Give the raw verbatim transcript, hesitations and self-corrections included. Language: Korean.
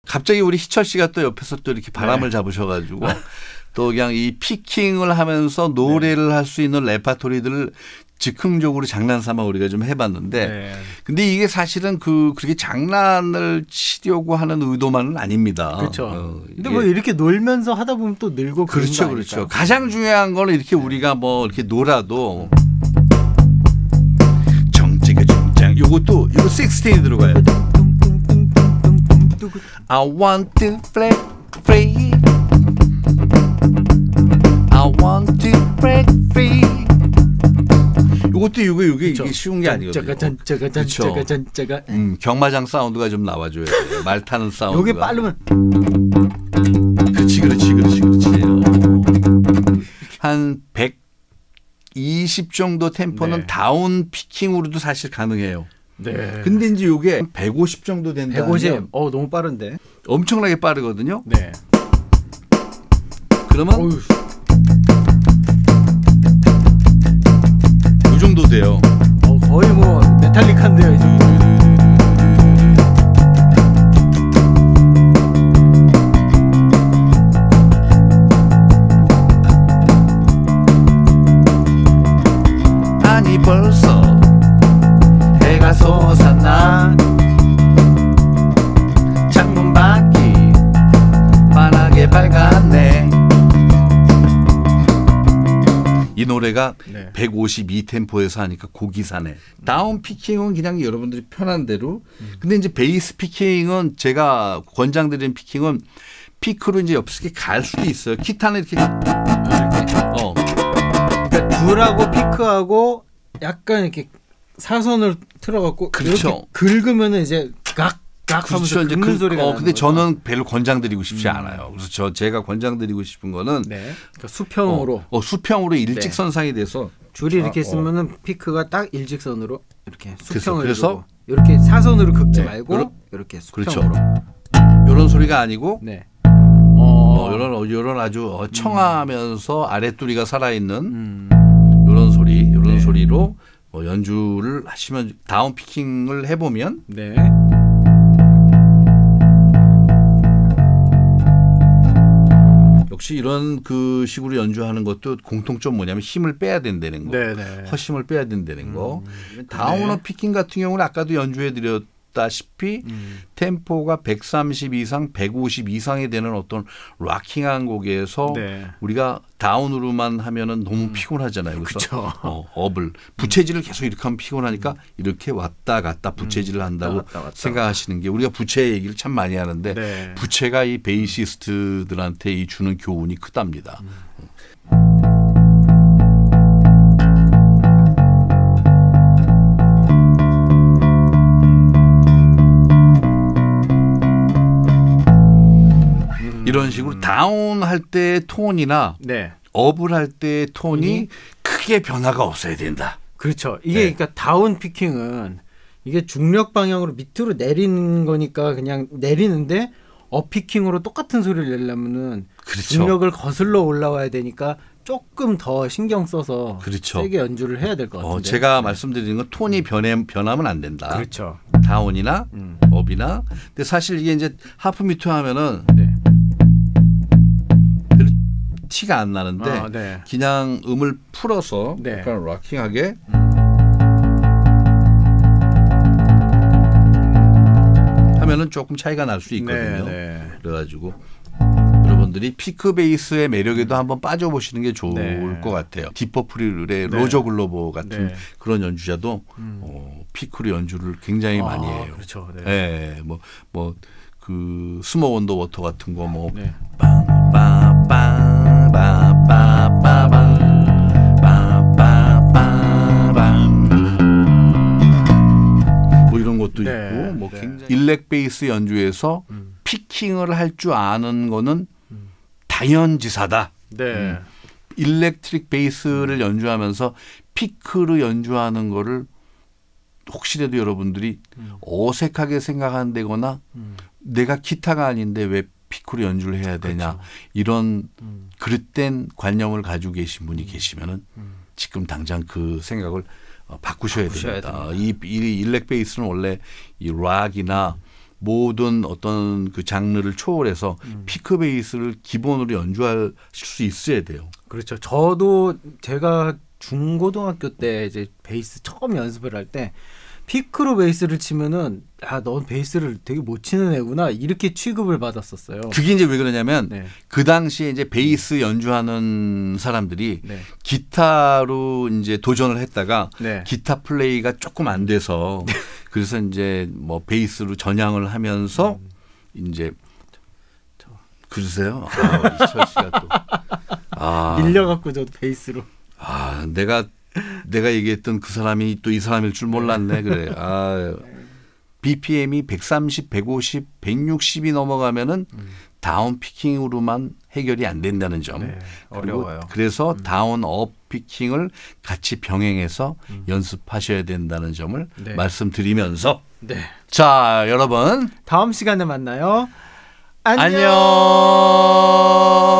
갑자기 우리 희철 씨가 또 옆에서 또 이렇게 바람을 네. 잡으셔가지고 또 그냥 이 피킹을 하면서 노래를 네. 할 수 있는 레파토리들을 즉흥적으로 장난삼아 우리가 좀 해봤는데 네. 근데 이게 사실은 그 그렇게 장난을 치려고 하는 의도만은 아닙니다. 그렇죠. 어, 근데 뭐 이렇게 놀면서 하다 보면 또 늘고 그렇죠, 그렇죠. 가장 중요한 거는 이렇게 네. 우리가 뭐 이렇게 놀아도 정치가 중장 요것도 이거 십육이 들어가요. I want to break free. I want to break free. 이것도 이거 이게 이게 쉬운 게 아니거든요. 짜가잔 짜가잔 짜가잔 짜가. 음, 경마장 사운드가 좀 나와줘야 돼요. 말 타는 사운드. 요게 빠르면. 그렇지, 그렇지, 그렇지, 그렇지. 한 백이십 정도 템포는 네. 다운 피킹으로도 사실 가능해요. 네. 근데 이제 이게 백오십 정도 된다면 백오십. 어, 너무 빠른데. 엄청나게 빠르거든요. 네. 그러면 어휴. 이 정도 돼요. 어, 거의 뭐 메탈릭한데요, 이 정도. 아니 벌써 해가 솟았나 창문 밖이 환하게 밝았네. 이 노래가 네. 백오십이 템포에서 하니까 고기사네. 다운 피킹은 그냥 여러분들이 편한 대로. 음. 근데 이제 베이스 피킹은 제가 권장드리는 피킹은 피크로 이제 옆으로 갈 수도 있어요. 기타는 이렇게. 이렇게. 어. 그러니까 줄하고 피크하고 약간 이렇게 사선을 틀어갖고 그렇죠. 긁으면은 이제 각. 그렇죠. 이제 그 소리가. 어, 근데 저는 별로 권장드리고 싶지 음. 않아요. 그래서 저 제가 권장드리고 싶은 거는 네. 그러니까 수평으로, 어, 어, 수평으로 일직선상이 돼서 줄이 이렇게 있으면은 어. 피크가 딱 일직선으로 이렇게 수평을 그래서 이렇게 사선으로 긁지 네. 말고 요런, 이렇게 수평으로. 그렇죠. 이런 소리가 아니고, 네. 어, 이런 이런 아주 청하면서 음. 아랫두리가 살아있는 음. 이런 소리, 이런 네. 소리로 뭐 연주를 하시면 다운 피킹을 해보면. 네. 역시 이런 그 식으로 연주하는 것도 공통점 뭐냐면 힘을 빼야 된다는 거. 네네. 허심을 빼야 된다는 거. 음. 다운어 네. 피킹 같은 경우는 아까도 연주해 드렸다시피 음. 템포가 백삼십 이상 백오십 이상이 되는 어떤 락킹한 곡에서 네. 우리가 다운으로만 하면은 너무 음. 피곤하잖아요. 그래서 어, 업을 부채질을 계속 이렇게 하면 피곤하니까 음. 이렇게 왔다 갔다 부채질을 한다고 음. 왔다, 왔다, 생각하시는 게 우리가 부채 얘기를 참 많이 하는데 네. 부채가 이 베이시스트들한테 이 주는 교훈이 크답니다. 음. 이런 식으로 다운할 때 톤이나 네. 업을 할 때 톤이 음. 크게 변화가 없어야 된다. 그렇죠. 이게 네. 그러니까 다운 피킹은 이게 중력 방향으로 밑으로 내리는 거니까 그냥 내리는데 업 피킹으로 똑같은 소리를 내려면은 그렇죠. 중력을 거슬러 올라와야 되니까 조금 더 신경 써서 그렇죠. 세게 연주를 해야 될 것 같은데. 어, 제가 네. 말씀드리는 건 톤이 변해, 변하면 안 된다. 그렇죠. 다운이나 음. 업이나. 근데 사실 이게 이제 하프 미투 하면은 네. 티가 안 나는데 아, 네. 그냥 음을 풀어서 네. 약간 락킹하게 하면은 조금 차이가 날 수 있거든요. 네, 네. 그래가지고 여러분들이 피크 베이스의 매력에도 한번 빠져보시는 게 좋을 네. 것 같아요. 디퍼플의 네. 로저 글로버 같은 네. 그런 연주자도 음. 어, 피크로 연주를 굉장히 아, 많이 해요. 그렇죠. 네. 네. 뭐, 뭐 그 스모 원더 워터 같은 거 뭐 네. 빵빵빵 빠빠빠밤 빠빠빠밤 뭐 이런 것도 네. 있고 뭐 네. 굉장히 일렉 베이스 연주에서 음. 피킹을 할 줄 아는 거는 음. 당연지사다. 네. 음. 일렉트릭 베이스를 음. 연주하면서 피크로 연주하는 거를 혹시라도 여러분들이 음. 어색하게 생각한다거나 음. 내가 기타가 아닌데 왜 피크로 연주를 해야 되냐 그렇죠. 이런 음. 그릇된 관념을 가지고 계신 분이 계시면은 음. 지금 당장 그 생각을 어, 바꾸셔야, 바꾸셔야 됩니다. 이, 이 일렉 베이스는 원래 이 락이나 모든 어떤 그 장르를 초월해서 음. 피크 베이스를 기본으로 연주할 수 있어야 돼요. 그렇죠. 저도 제가 중고등학교 때 이제 베이스 처음 연습을 할 때 피크로 베이스를 치면은 아, 넌 베이스를 되게 못 치는 애구나 이렇게 취급을 받았었어요. 그게 이제 왜 그러냐면 네. 그 당시에 이제 베이스 연주하는 사람들이 네. 기타로 이제 도전을 했다가 네. 기타 플레이가 조금 안 돼서 그래서 이제 뭐 베이스로 전향을 하면서 음. 이제 그러세요. 아, 이철 씨가 또 아. 밀려갖고 저도 베이스로. 아, 내가 내가 얘기했던 그 사람이 또 이 사람일 줄 몰랐네. 그래. 아, 비피엠이 백삼십, 백오십, 백육십이 넘어가면은 음. 다운 피킹으로만 해결이 안 된다는 점. 네, 어려워요. 그래서 음. 다운 업 피킹을 같이 병행해서 음. 연습하셔야 된다는 점을 네. 말씀드리면서 네. 자, 여러분 다음 시간에 만나요. 안녕. 안녕.